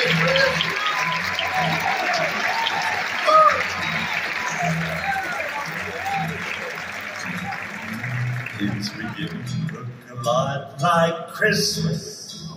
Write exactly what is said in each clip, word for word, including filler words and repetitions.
It's beginning to look a lot like Christmas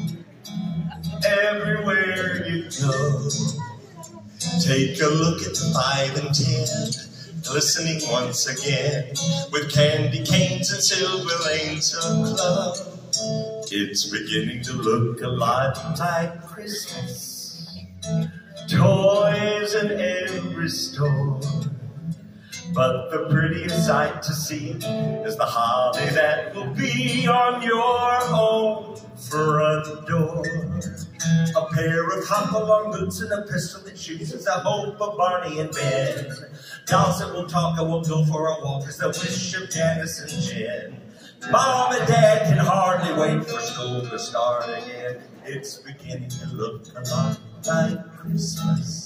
everywhere you go. Take a look at the five and ten, glistening once again with candy canes and silver lanes of glow. It's beginning to look a lot like Christmas. Toys in every store. But the prettiest sight to see is the holly that will be on your own front door. A pair of hop-along boots and a pistol that shoots is the hope of Barney and Ben. Dolls that will talk and will go for a walk is the wish of Janice and Jen. Mom and Dad can hardly wait for school to start again. It's beginning to look a lot like Christmas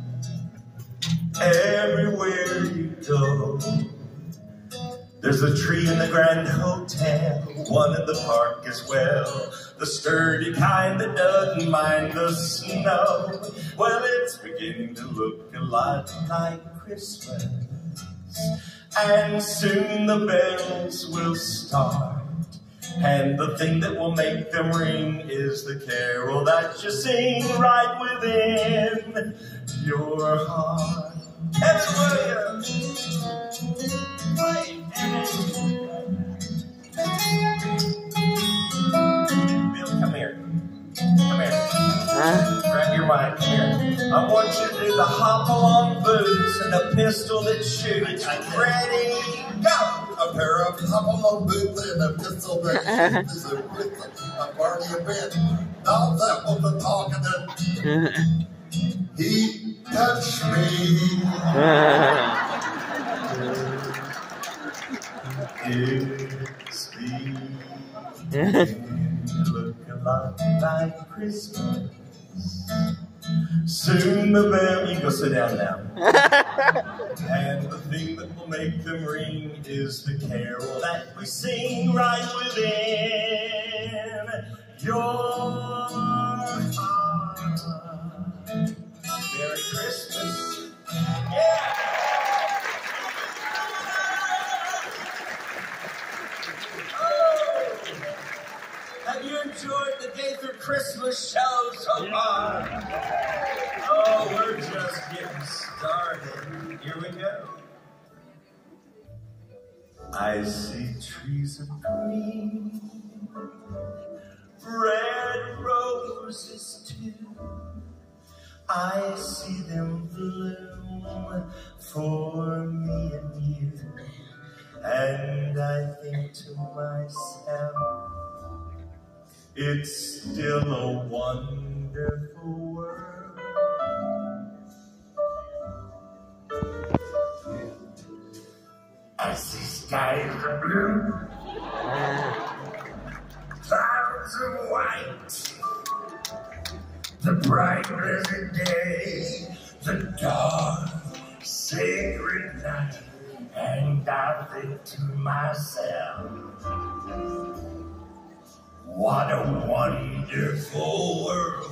everywhere you go. There's a tree in the Grand Hotel, one in the park as well, the sturdy kind that doesn't mind the snow. Well, it's beginning to look a lot like Christmas, and soon the bells will start, and the thing that will make them ring is the carol that you sing right within your heart. Everywhere. Bill, come here. Come here. Huh? Grab your mic. Come here. I want you to do the hop-along boots and a pistol that shoots. Ready, go! A pair of hop-along boots and a pistol that shoots is a a party event. Now that was the talking and he touched me. It's beginning to look a lot like Christmas. Soon the bell, you go sit down now. And the thing that will make them ring is the carol that we sing right within your heart. Merry Christmas. Yeah! Oh. Have you enjoyed the Gaither Christmas show so far? Oh, we're just getting started. Here we go. I see trees of green, red roses too. I see them bloom for me and you, and I think to myself, it's still a wonderful world. I see skies of blue, clouds of white, the bright blessed day, the dark sacred night, and I think to myself, what a wonderful world.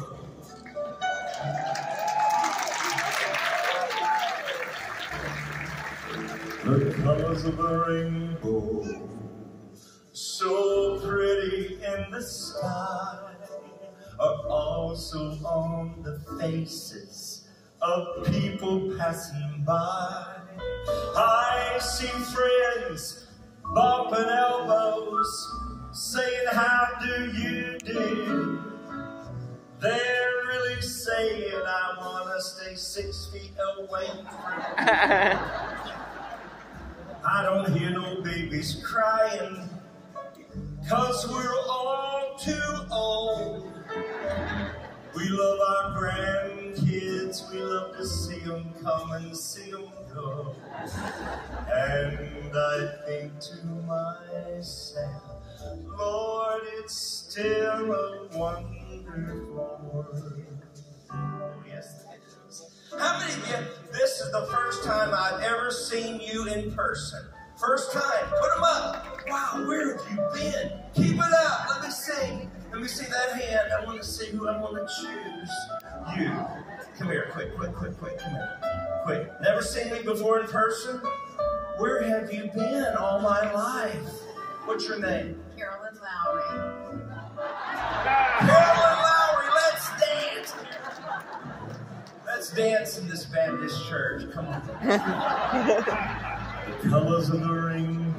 The colors of the rainbow, so pretty in the sky, are also on the faces of people passing by. I see friends bumping elbows, saying, how do you do? They're really saying, I want to stay six feet away from you. I don't hear no babies crying, 'cause we're all too old. We love our grandkids, we love to see them come and see them go. And I think to myself, Lord, it's still a wonderful world. Oh, yes, it is. How many of you, this is the first time I've ever seen you in person? First time, put them up. Wow, where have you been? Keep it up, let me sing. Let me see that hand. I want to see who I want to choose. You. Come here, quick, quick, quick, quick. Come here. Quick. Never seen me before in person? Where have you been all my life? What's your name? Carolyn Lowry. Carolyn Lowry, let's dance. Let's dance in this Baptist church. Come on. The colors of the rainbow,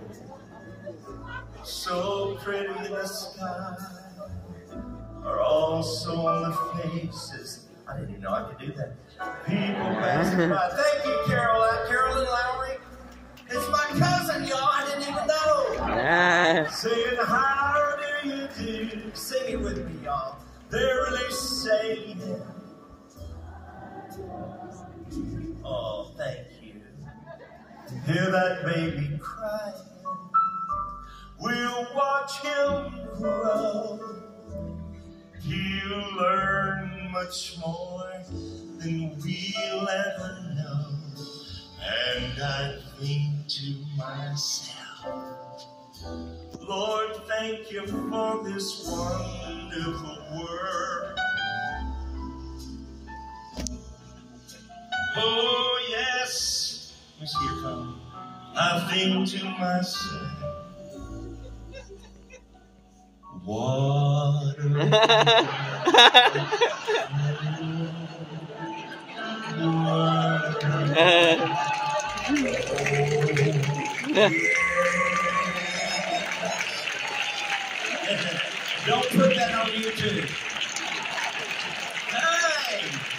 so pretty in the sky, are also on the faces. I didn't even know I could do that. People passing by. Thank you, Caroline. Carolyn Lowry. It's my cousin, y'all. I didn't even know. Yeah. Saying, how do you do? Sing it with me, y'all. They're really saying, oh, thank you. Hear that baby crying. We'll watch him grow. He'll learn much more than we'll ever know. And I think to myself, Lord, thank you for this wonderful world. Oh, yes. Let me see your phone. I think to myself, what a Don't put that on YouTube. Hey!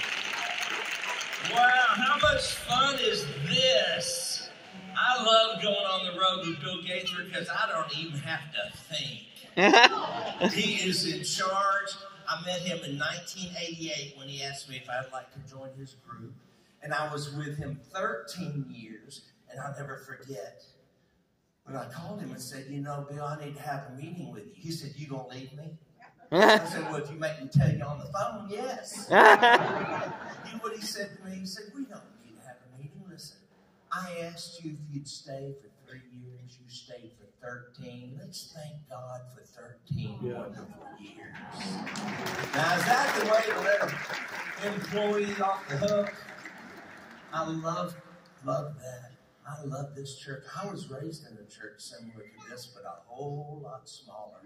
Wow, how much fun is this? I love going on the road with Bill Gaither because I don't even have to think. He is in charge. I met him in nineteen eighty-eight when he asked me if I'd like to join his group. And I was with him thirteen years, and I'll never forget when I called him and said, you know, Bill, I need to have a meeting with you. He said, you gonna leave me? I said, well, if you make me tell you on the phone, yes. You know what he said to me? He said, we don't need to have a meeting. Listen, I asked you if you'd stay for three years. You stayed for thirteen. Let's thank God for thirteen yeah. wonderful years. Now, is that the way to let an employee off the hook? I love, love that. I love this church. I was raised in a church similar to this, but a whole lot smaller.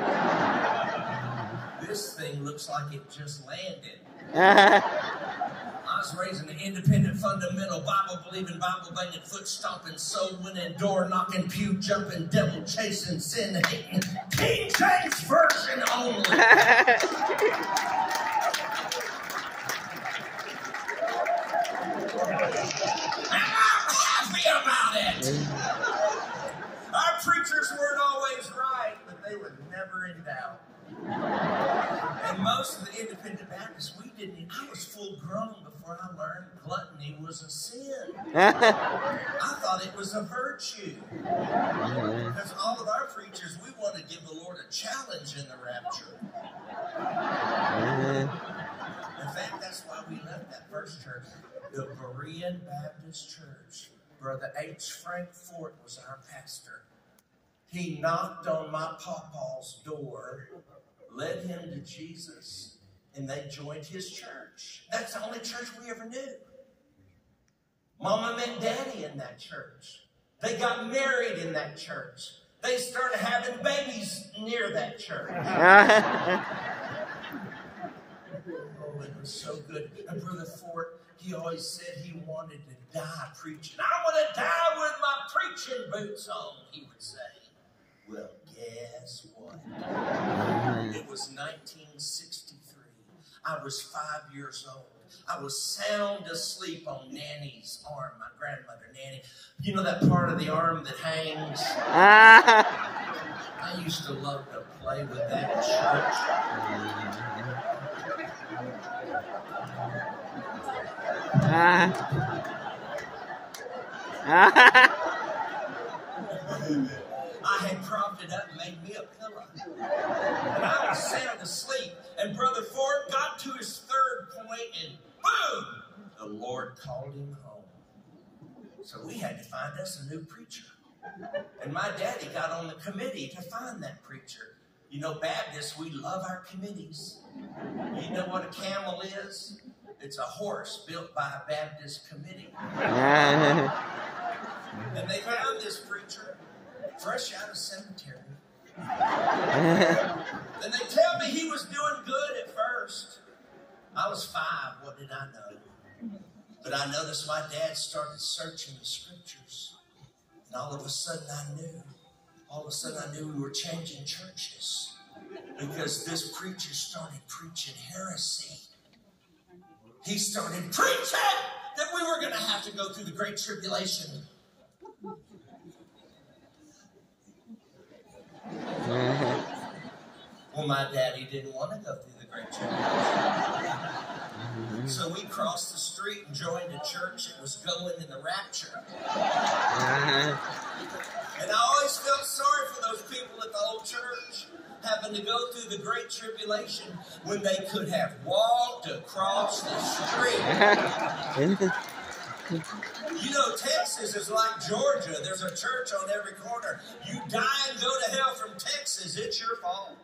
This thing looks like it just landed. I was raised in an independent, fundamental, Bible-believing, Bible-banging, foot-stomping, soul-winning, door-knocking, pew-jumping, devil-chasing, sin-hating, King James Version only. About it. Our preachers weren't always right, but they were never in doubt. And most of the independent Baptists, we didn't, I was full grown before I learned gluttony was a sin. I thought it was a virtue. Because all of our preachers, we want to give the Lord a challenge in the rapture. In fact, that's why we left that first church, the Berean Baptist Church. Brother H. Frank Fort was our pastor. He knocked on my pawpaw's door, led him to Jesus, and they joined his church. That's the only church we ever knew. Mama met Daddy in that church. They got married in that church. They started having babies near that church. Oh, it was so good. And Brother Fort, he always said he wanted to die preaching. I want to die with my preaching boots on, he would say. Well, guess what? It was nineteen sixty-three. I was five years old. I was sound asleep on Nanny's arm, my grandmother, Nanny. You know that part of the arm that hangs? I used to love to play with that in church. I had propped it up and made me a pillow. And I was sound asleep. And Brother Ford got to his third point and boom! The Lord called him home. So we had to find us a new preacher. And my daddy got on the committee to find that preacher. You know, Baptists, we love our committees. You know what a camel is? It's a horse built by a Baptist committee. And they found this preacher fresh out of cemetery. And they tell me he was doing good at first. I was five. What did I know? But I noticed my dad started searching the scriptures. And all of a sudden I knew. All of a sudden I knew we were changing churches. Because this preacher started preaching heresy. He started preaching that we were going to have to go through the Great Tribulation. Well, my daddy didn't want to go through the Great Tribulation. So we crossed the street and joined a church that was going in the rapture. And I always felt sorry for those people at the old church having to go through the Great Tribulation when they could have walked across the street. You know, Texas is like Georgia. There's a church on every corner. You die and go to hell from Texas, it's your fault.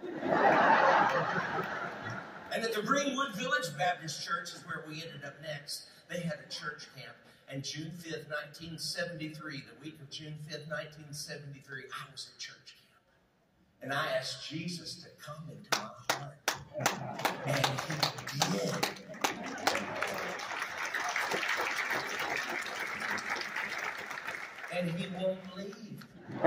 And at the Greenwood Village Baptist Church is where we ended up next. They had a church camp. And June fifth, nineteen seventy-three, the week of June fifth, nineteen seventy-three, I was at church camp. And I asked Jesus to come into my heart. And he did. And he won't leave.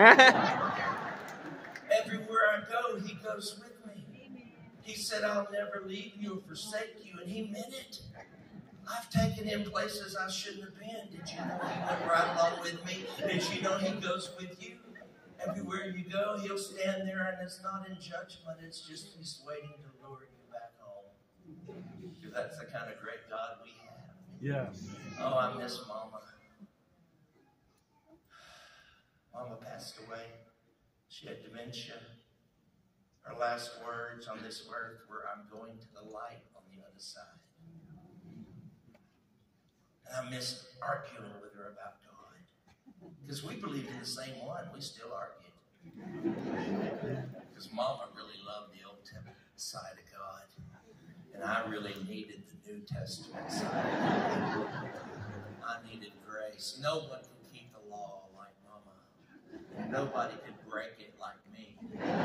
Everywhere I go, he goes with me. He said, I'll never leave you or forsake you. And he meant it. I've taken him places I shouldn't have been. Did you know he went right along with me? Did you know he goes with you? Everywhere you go, he'll stand there, and it's not in judgment. It's just he's waiting to lure you back home. Because that's the kind of great God we have. Yeah. Oh, I miss Mama. Mama passed away. She had dementia. Her last words on this earth were, I'm going to the light on the other side. And I miss arguing with her about God. Because we believed in the same one. We still argued. Because Mama really loved the Old Testament side of God. And I really needed the New Testament side. I needed grace. No one could keep the law like Mama. Nobody could break it like me.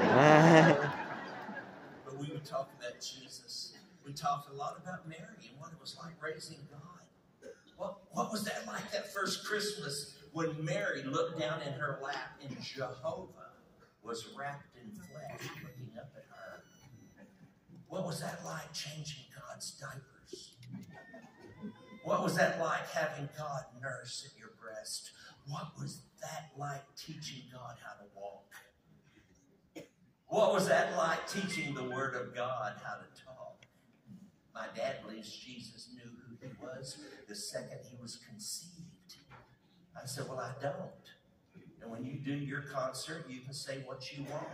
But we would talk about Jesus. We talked a lot about Mary and what it was like raising God. What, what was that like that first Christmas when Mary looked down in her lap and Jehovah was wrapped in flesh looking up at her? What was that like changing God's diapers? What was that like having God nurse at your breast? What was that like teaching God how to walk? What was that like teaching the Word of God how to talk? My dad believes Jesus knew who he was the second he was conceived. I said, well, I don't. And when you do your concert, you can say what you want.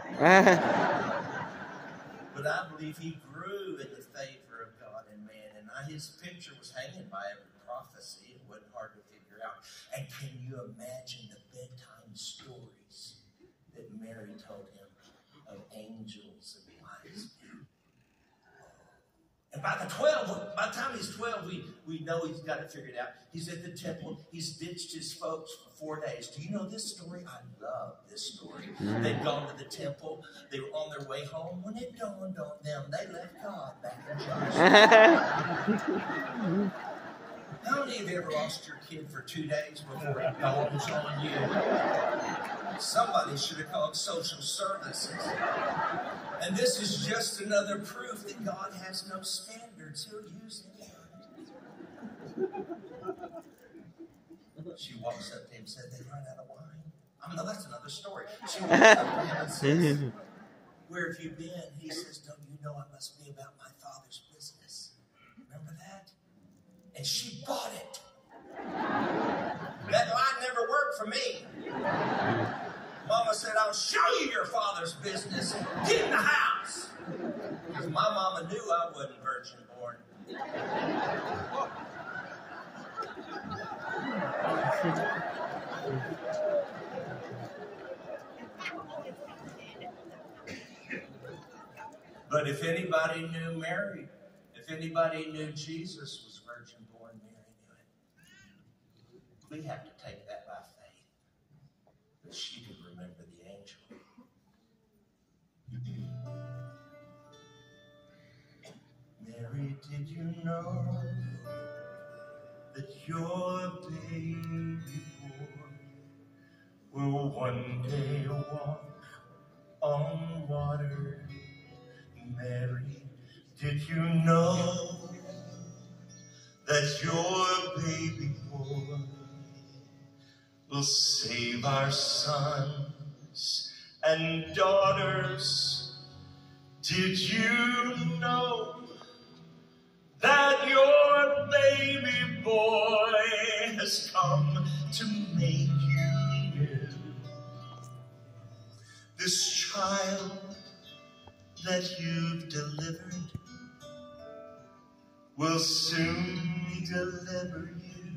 But I believe he grew in the favor of God and man. And I, his picture was hanging by every prophecy. It wasn't hard to figure out. And can you imagine the bedtime stories that Mary told him of angels and wise men? And by the twelve, by the time he's twelve, we, we know he's got it figured out. He's at the temple. He's ditched his folks for four days. Do you know this story? I love this story. They'd gone to the temple. They were on their way home. When it dawned on them, they left God back in Joshua. How many of you ever lost your kid for two days before it dawns on you? Somebody should have called social services. And this is just another proof that God has no standards. He'll use anyone. She walks up to him and said, they ran out of wine. I mean, no, that's another story. She walks up to him and says, where have you been? He says, don't you know I must be about my Father's business? Remember that? And she bought it. That line never worked for me. Mama said, I'll show you your Father's business. Get in the house. Because my mama knew I wasn't virgin born. But if anybody knew Mary, if anybody knew Jesus was virgin born, Mary knew it. We have to take that by faith. That she could remember the angel. Mary, did you know that your baby boy will one day walk on water? Mary, did you know that your baby boy will save our sons and daughters? Did you know that your baby boy has come to make you new? This child that you've delivered will soon deliver you.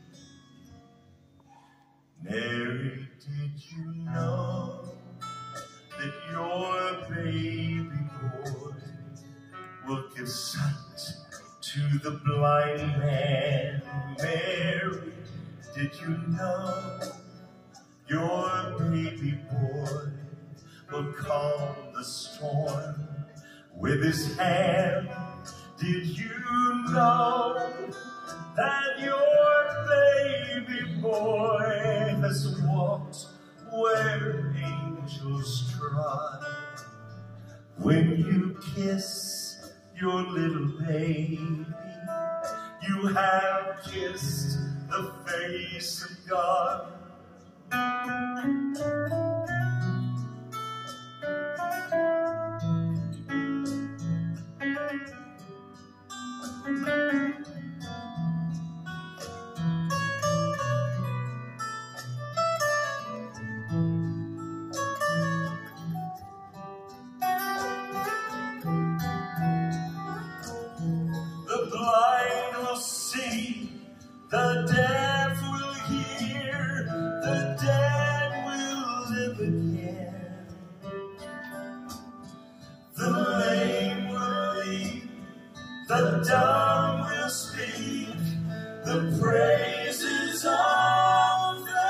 Mary, did you know that your baby boy will give sight to the blind man? Mary, did you know your baby boy will calm the storm with his hand? Did you know that your baby boy has walked where angels trod? When you kiss your little baby, you have kissed the face of God. The blind will see, the deaf will hear, the dead will live again. The lame will leap, the dumb will speak, the praises of the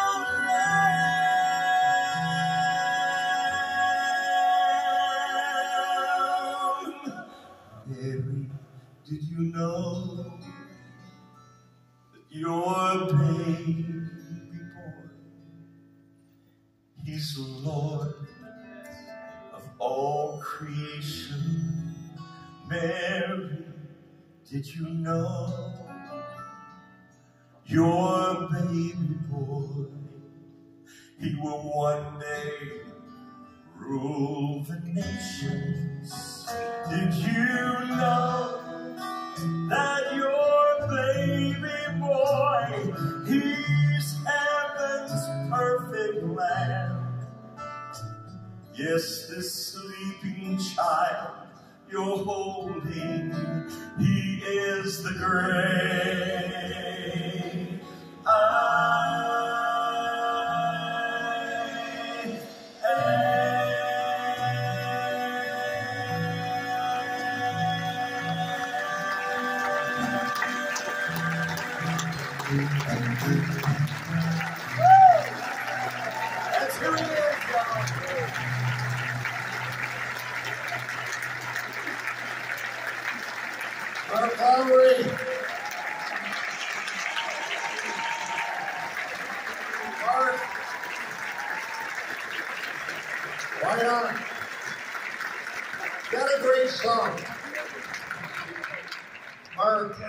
Lamb. Mary, did you know that your baby boy, he's the Lord of all creation? Mary, did you know your baby boy, he will one day rule the nations? Did you know that your baby boy, he's heaven's perfect lamb? Yes, this sleeping child you're holding, he is the great I That's who he is, y'all. Mark Lowry. Mark. Right on. Got a great song. Mark.